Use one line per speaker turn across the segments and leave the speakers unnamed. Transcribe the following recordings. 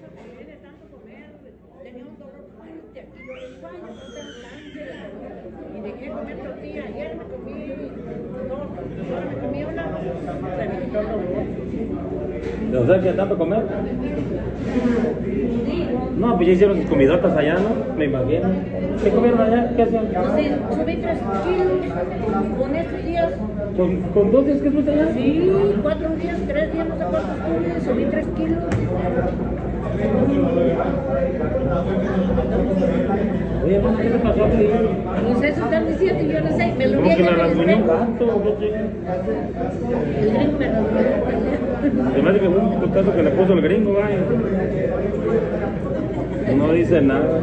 Tiene tanto comer, tenía un dolor fuerte aquí. Yo le digo, ay, yo no tengo cáncer. Y dejé de comer tortilla. Ayer me comí dos, ahora me comí una. Se me quitó el dolor.
¿O sea que tanto comer? No, pues ya hicieron sus comidotas allá, ¿no? Me imagino. ¿Qué comieron allá? ¿Qué hacían?
Pues sí, subí 3 kilos con estos días.
¿Con 2 días que fuiste allá?
Sí, 4 días, 3 días, no sé cuántos tuve, subí 3 kilos.
Oye, ¿qué te pasó a ti?
Pues eso están diciendo, yo no sé, me lo
¿Cómo
vi
que me
ayer en el
rasguñó un
espejo.
gato?
El gringo me rasguñó.
Se me hace que fue un putazo que le puso el gringo, vaya. No dice nada.
No,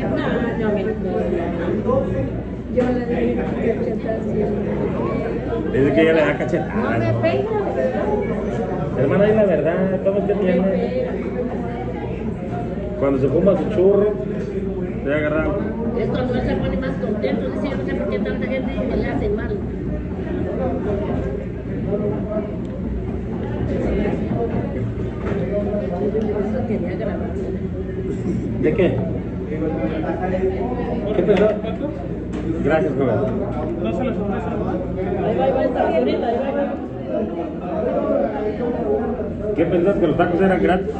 yo le dije cachetación.
Dice que ella le da
No
cachetadas.
me pega,
Hermana, es la verdad, ¿cómo es que
no me
tiene?
pega.
Cuando se fuma su churro, le agarra.
Es cuando él se pone más contento, dice, yo no sé por qué tanta gente dice que le hace mal. Eso quería grabar.
¿De qué? ¿Qué pensó? Gracias, joven.
Ahí va, está ahorita, ahí va.
¿Qué pensás que los tacos eran gratis?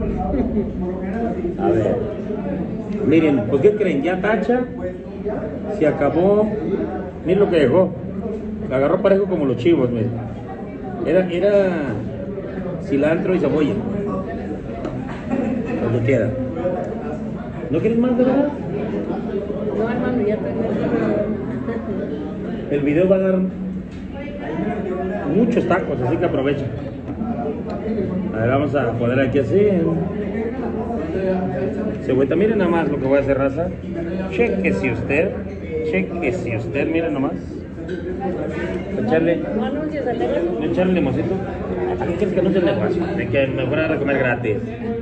A ver. Miren, ¿por qué creen? Ya tacha, se acabó. Miren lo que dejó. La agarró parejo como los chivos, miren. Era cilantro y cebolla. Lo que queda. ¿No quieres más de verdad?
No, hermano, ya tengo.
El video va a dar muchos tacos, así que aprovecha. A ver, vamos a poner aquí así. Cebollita, miren nada más lo que voy a hacer, raza. Chequese usted, miren nomás. Echarle,
No anuncies el negocio.
echarle limoncito. ¿A qué quieres que anuncie el negocio? De que me fuera a comer gratis.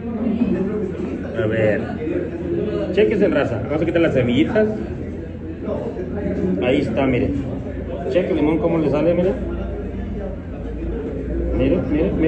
A ver. Chequese en raza. Vamos a quitar las semillitas. Ahí está, miren. Cheque el limón cómo le sale, miren. Miren.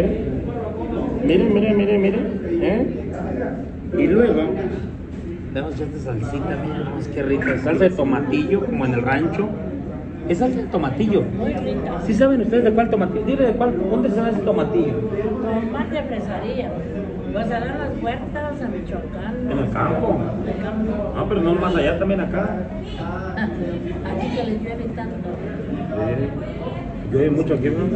Y luego vamos a echar esta salsita, miren, qué rica. Salsa de tomatillo, como en el rancho. Es salsa de tomatillo.
Muy rica.
¿Sí saben ustedes de cuál tomatillo? Dile de cuál, ¿dónde se da ese tomatillo?
Tomate fresaría. Pues a dar las huertas a Michoacán.
En el campo.
En el campo.
No, pero no más allá, también acá.
Aquí que les llueve tanto.
Llueve mucho aquí, ¿no?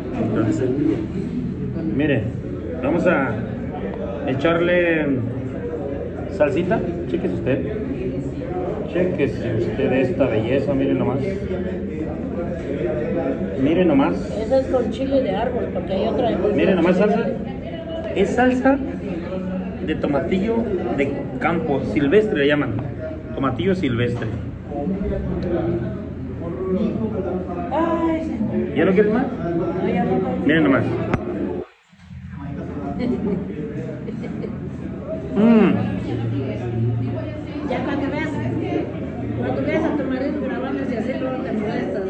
Mire, vamos a echarle salsita. Chéquese usted. Chéquese usted esta belleza, miren nomás. Miren nomás.
Esa es con chile de árbol, porque hay otra.
Miren nomás salsa. Es salsa de tomatillo de campo, silvestre le llaman. Tomatillo silvestre.
Ay,
¿Ya no quieres más?
no, ya no.
Miren nomás.
Ya cuando veas a tu marido grabando y así luego te molestas.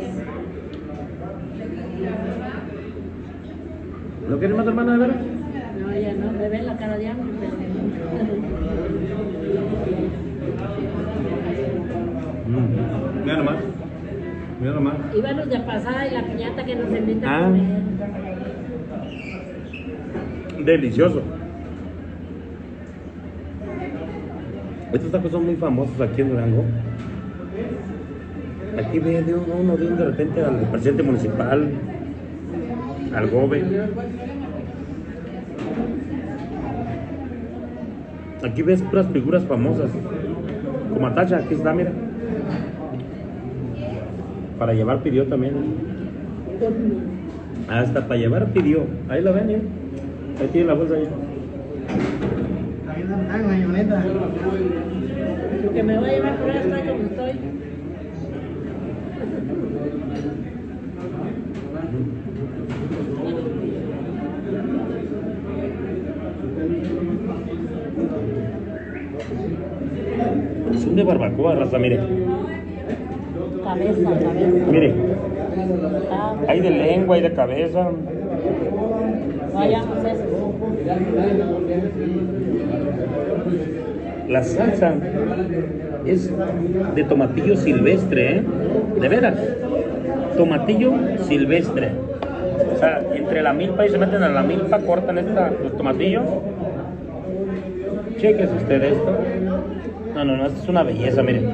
¿No quieres más, hermana, de veras?
No, ya no, me ven la cara de hambre, pero
Mira nomás. Mira nomás.
íbamos de pasada y la piñata que nos invita a
Ah.
comer.
Delicioso. Estos tacos son muy famosos aquí en Durango. Aquí ve de uno de repente al presidente municipal, al gobe. Aquí ves puras figuras famosas. Como Atacha, aquí está, mira. Para llevar pidió también. Hasta para llevar pidió. Ahí la ven, ¿eh? Ahí tiene la bolsa ahí.
Lo que me va a llevar por ahí está como estoy.
Son de barbacoa, raza, mire.
Cabeza.
Mire,
Ah,
hay de lengua, hay de cabeza.
vayamos eso.
La salsa es de tomatillo silvestre, ¿eh? De veras. Tomatillo silvestre. O sea, entre la milpa y se meten a la milpa, cortan los tomatillos. Chequese usted esto. No, esto es una belleza, miren.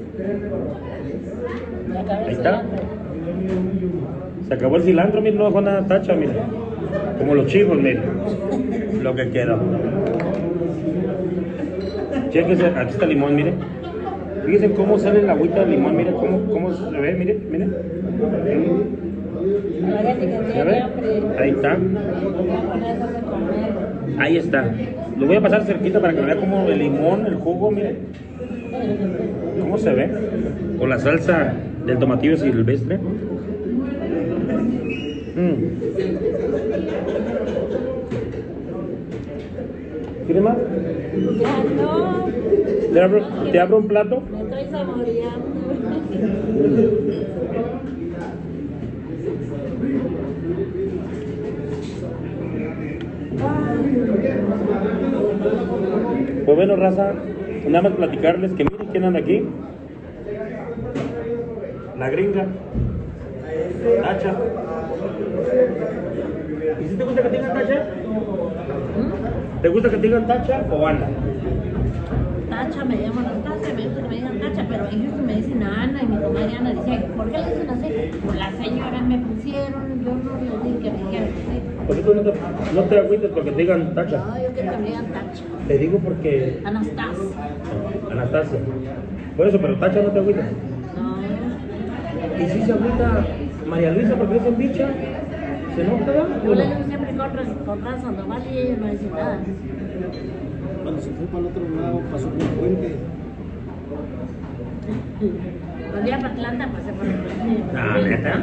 Ahí está. Se acabó el cilantro, miren, no dejó nada tacha, miren. Como los chivos, miren. Lo que queda. Chequese, aquí está el limón, miren. Fíjense cómo sale la agüita del limón, miren cómo se ve, miren. ¿Ya ve? Ahí está. Ahí está. Lo voy a pasar cerquita para que vea como el limón, el jugo, miren. ¿Cómo se ve? Con la salsa del tomatillo silvestre. ¿Quieres más?
Ya no.
¿Te abro un plato?
Me estoy saboreando.
Pues bueno, raza, nada más platicarles que miren quién anda aquí. La gringa. Tacha. ¿Y si te gusta que te digan tacha? ¿Te gusta que te digan tacha o Ana?
Tacha, me llaman Anastasia, me gusta que me digan Tacha, pero en Houston me dicen Ana y mi comadre Ana dice, ¿por qué le dicen así? Pues las señoras me pusieron, yo no les dije que me dijeran así.
¿Por qué tú no te agüites porque te digan tacha?
No, yo quiero que me digan Tacha.
Te digo porque...
Anastasia.
Anastasia. Por eso, pero tacha no te agüitas.
No.
¿Y si se agüita María Luisa porque es bicha? ¿Se enoja?
Yo le digo siempre con Sandoval y ella no dice nada.
Cuando se fue para el otro lado, pasó por un puente.
Cuando iba para Atlanta pasé por el puente.
Ah, ¿neta?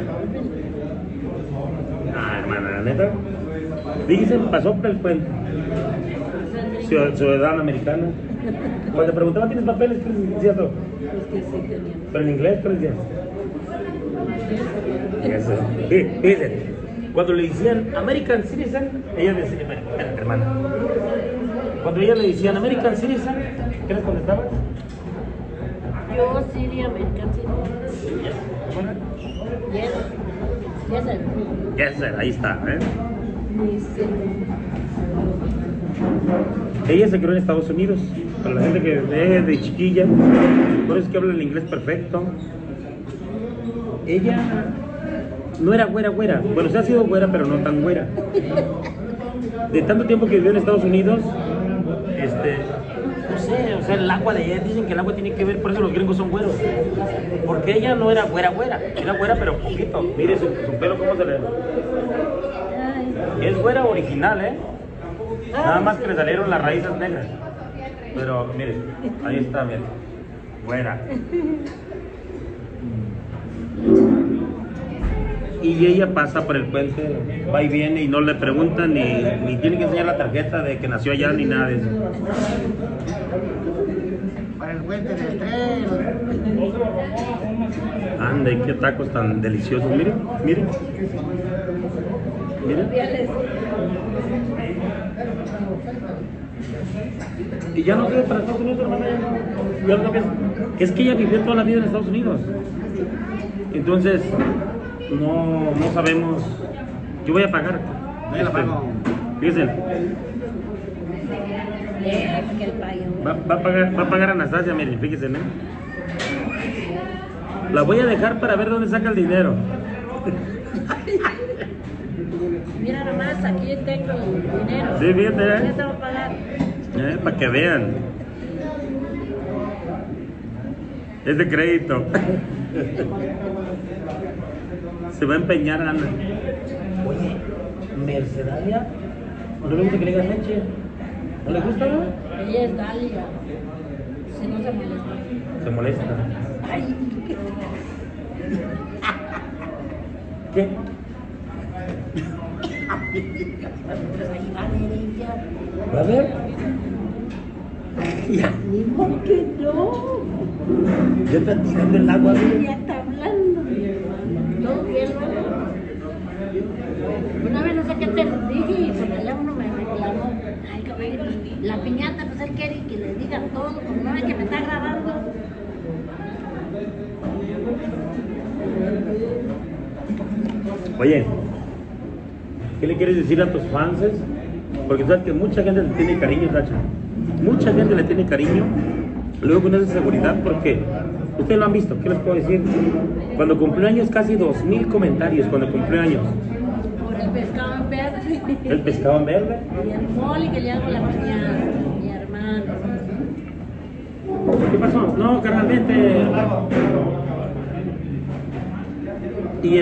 Ah, hermana, ¿neta? Dicen, pasó por el puente. Ciudadana americana. Cuando te preguntaba, ¿tienes papeles? ¿Qué les decía todo?
Pues que sí tenía.
¿Pero en inglés? ¿Qué les decías? Eso. Fíjense, cuando le decían American Citizen, ella decía, espérate, hermana. Cuando ella le decían American Citizen, ¿qué les contestaba?
Yo sí, American Citizen. Yes. Yes, sir.
Yes, sir, ahí está, ¿eh?
Dice.
Ella se crió en Estados Unidos, para la gente que ve de chiquilla, por eso es que habla el inglés perfecto. Ella no era güera, bueno, se ha sido güera, pero no tan güera. De tanto tiempo que vivió en Estados Unidos, no sé, o sea, el agua de ella, dicen que el agua tiene que ver, por eso los gringos son güeros. Porque ella no era güera, era güera, pero poquito. Mire su pelo cómo se le... Es güera original, ¿eh? Nada más que le salieron las raíces negras. Pero, mire, ahí está, mire. Güera. Y ella pasa por el puente, va y viene y no le preguntan ni tiene que enseñar la tarjeta de que nació allá ni nada de eso.
Para el puente del tren.
Ande, qué tacos tan deliciosos, miren. Miren. Y ya no vive para Estados Unidos, hermana. Ya no piensa. Es que ella vivió toda la vida en Estados Unidos. Entonces, no sabemos. Yo voy a pagar. Fíjense. Va a pagar Anastasia, miren, fíjense, ¿no? La voy a dejar para ver dónde saca el dinero.
Mira nomás, aquí tengo el dinero.
Sí, fíjate, ¿eh?
¿Qué te voy a pagar?
Para que vean. Es de crédito. Se va a empeñar, Ana. Oye, Mercedaria, ¿no le gusta que le digan leche? ¿No le gusta, no?
Ella es Dalia. Si no se molesta.
Se molesta.
Ay,
¿Qué?
pues ahí va a ver ella.
¿Va a ver? Ya.
Ni modo que no.
Ya está tirando el agua.
Ya está hablando. Todo bien, ¿no? Una vez no sé qué te dije y por teléfono me reclamó. Ay, caballero. La piñata, pues él quiere que le diga todo, como no ve que me está grabando.
Oye, ¿qué le quieres decir a tus fans? Porque sabes que mucha gente le tiene cariño, Tacha. Mucha gente le tiene cariño. Luego con esa seguridad, porque ustedes lo han visto, ¿qué les puedo decir? Cuando cumplió años, casi 2000 comentarios cuando cumplió años.
Por el pescado en verde.
¿El pescado en verde?
Y el mole que le hago la piñata, mi hermano.
¿Qué pasó? No, carnalmente. Y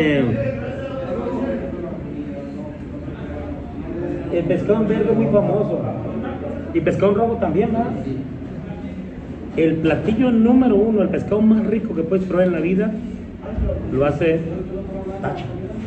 el pescado en verde es muy famoso. Y pescado en rojo también, ¿verdad? El platillo número 1, el pescado más rico que puedes probar en la vida, lo hace Tacha.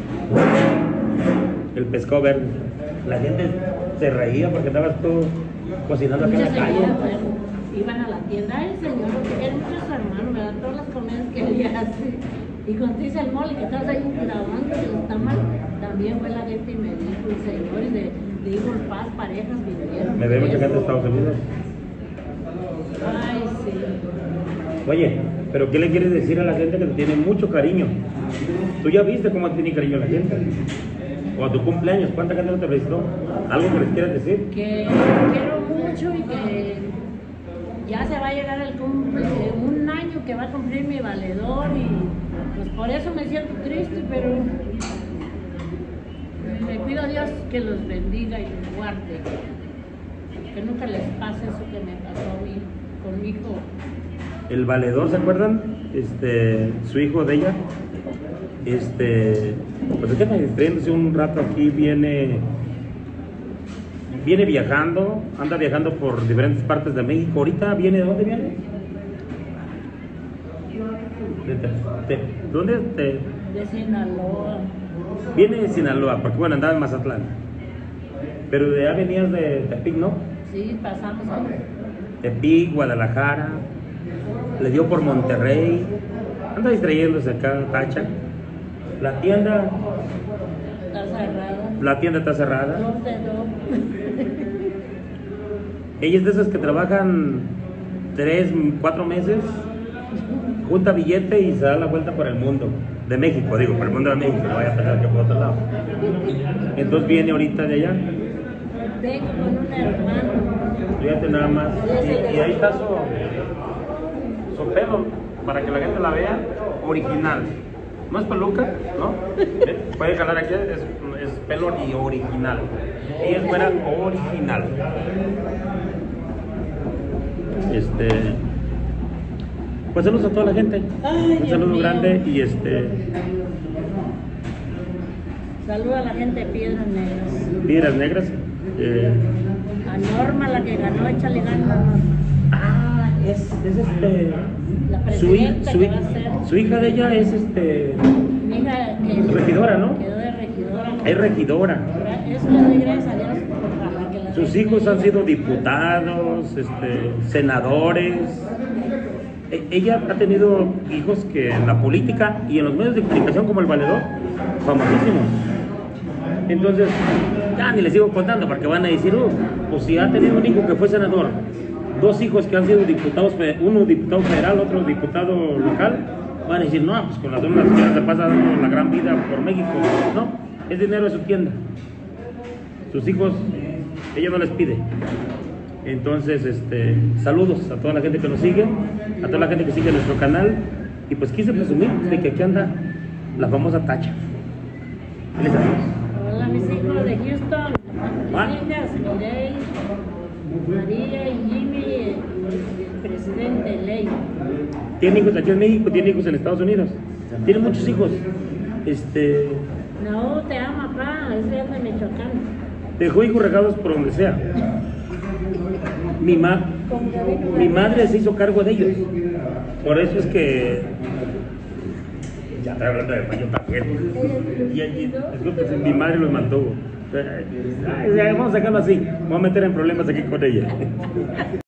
El pescado verde. La gente se reía porque estabas tú cocinando aquí en la calle.
Iban a la tienda, el señor, porque eran muchos hermanos, ¿verdad? Todas las comidas que él hace. Y cuando dice el mole, que estás ahí grabando que los tamal, también fue la gente y me dijo el señor, y le dijo paz, parejas vivieron.
Me veo mucha gente de Estados Unidos.
Ay, sí.
Oye, pero ¿qué le quieres decir a la gente que te tiene mucho cariño? Tú ya viste cómo te tiene cariño la gente. O a tu cumpleaños, ¿cuánta gente no te felicitó? ¿Algo que les quieras decir?
Que los quiero mucho y que ya se va a llegar un año que va a cumplir mi valedor y pues por eso me siento triste, pero le pido a Dios que los bendiga y los guarde, que nunca les pase eso que me pasó a mí con mi hijo.
El valedor, ¿se acuerdan? Su hijo de ella, pues es que me distrayéndose un rato aquí, viene viajando, anda viajando por diferentes partes de México. Ahorita viene, ¿de dónde viene? ¿Dónde?
De Sinaloa.
Viene de Sinaloa, porque bueno, andaba en Mazatlán. Pero de allá venías de Tepic, ¿no?
Sí, pasamos ahí.
Tepic, Guadalajara, le dio por Monterrey, anda distrayéndose acá, Tacha. La tienda
Está cerrada.
La tienda está cerrada.
¿Dónde no?
Ella es de esas que trabajan 3, 4 meses, junta billete y se da la vuelta por el mundo. De México, digo, por el mundo de México, no vaya a pensar que por otro lado. Entonces viene ahorita de allá.
Vengo con un hermano.
Fíjate nada más. Y ahí está su pelo, para que la gente la vea, original. No es peluca, ¿no? Puede calar aquí, es pelo y original. Ella es buena original. Pues saludos a toda la gente.
Ay,
Un saludo
Dios
grande
mío.
y
Saluda a la gente de Piedras Negras.
Piedras Negras.
A Norma, la que ganó, échale ganas.
Es
La
su
presidenta que va a ser.
su hija de ella es
Mi hija que
regidora, ¿no?
quedó de regidora.
Es regidora.
Eso le doy gracias a Dios. Ojalá que la
Sus
gente
hijos han
vea.
sido diputados, senadores. Ella ha tenido hijos que en la política y en los medios de comunicación como el valedor, famosísimos. Entonces, ya ni les sigo contando porque van a decir, pues si ha tenido un hijo que fue senador, 2 hijos que han sido diputados, uno diputado federal, otro diputado local, van a decir, no, pues con las donas se pasa dando la gran vida por México. No, es dinero de su tienda. Sus hijos, ella no les pide. Entonces, saludos a toda la gente que nos sigue, a toda la gente que sigue nuestro canal. Y pues quise presumir de que aquí anda la famosa Tacha. ¿Qué les hacemos?
Hola, mis hijos de Houston.
Ah.
Mis hijas, Mireille, María y Jimmy, el presidente Ley.
Tiene hijos aquí en México, tiene hijos en Estados Unidos. Tiene muchos hijos.
No, te ama, papá, es de Michoacán.
Dejó hijos regados por donde sea. Mi madre se hizo cargo de ellos. Por eso es que. Ya estoy hablando de paño también. Disculpe, mi madre los mantuvo. Vamos a sacarlo así. Me voy a meter en problemas aquí con ella.